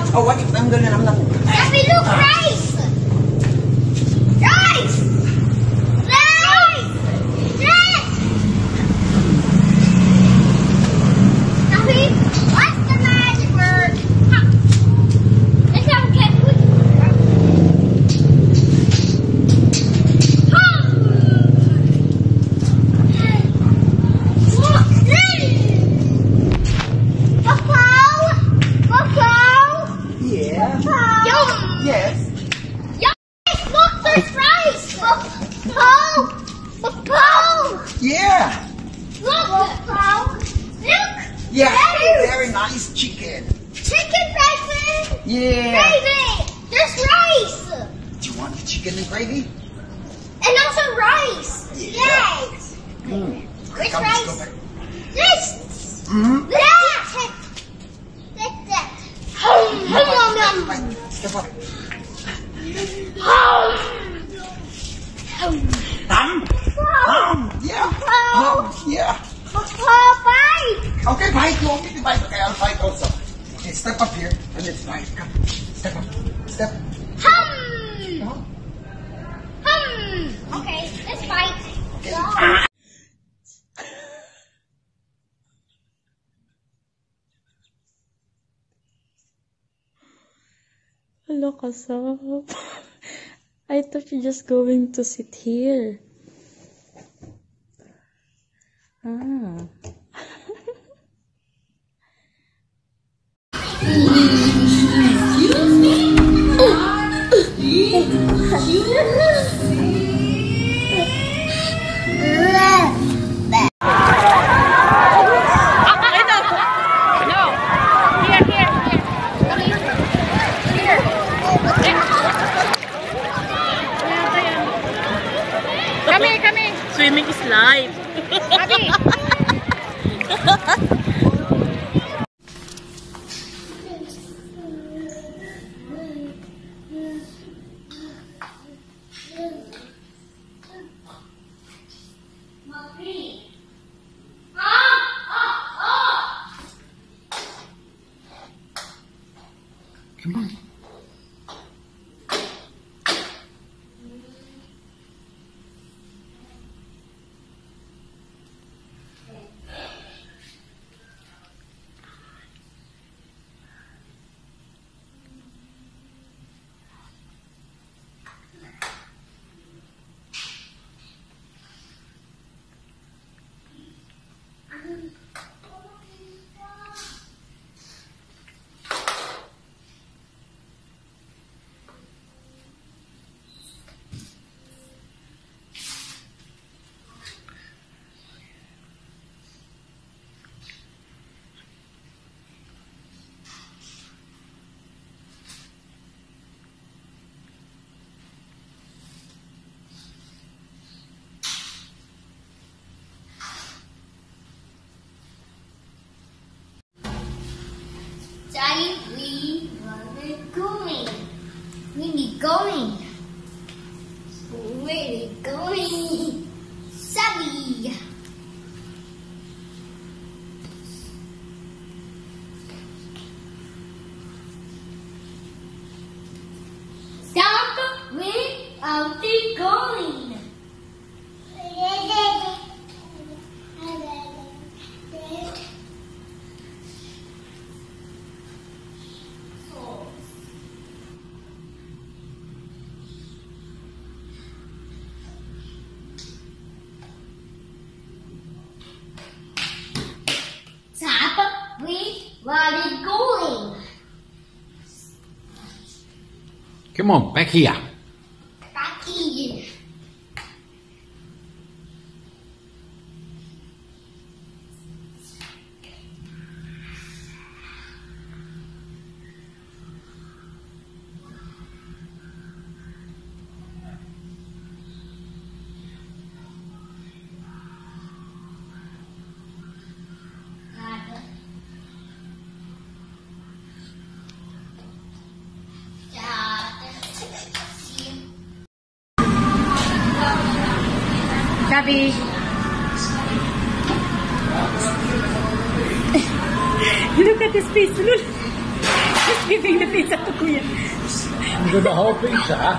Oh, what if I'm gonna nom nom? Happy, look, rice! Rice! Rice! Rice! Happy, what's the magic word? Let's have a cat food. Yeah. Yum! Yes. Yum! Look, there's rice! Paw! Yeah. Look! Paw! Look! Yeah. There. Very nice chicken. Chicken breakfast! Yeah. Gravy! There's rice! Do you want the chicken and gravy? And also rice! Yeah. Yes! Which Come, rice? let's go back. This! Mm-hmm. That! That! Right. Step up. Yeah. Yeah. Bye! Okay, bite. You want me to bite? Okay, I'll bite also. Okay, step up here and let's bite. Come. Step up. Step. Okay, let's fight. Okay. Hello, Kasap. I thought you're just going to sit here. Ah. Swimming is life. Come on. Daddy, we are going. We going. We're going. Xavi. Stop. We are going. Where are you going? Come on, back here. Back here. Xavi. Look at his face. Look. just giving the pizza to Kuya. Hindi ko na-hoping siya.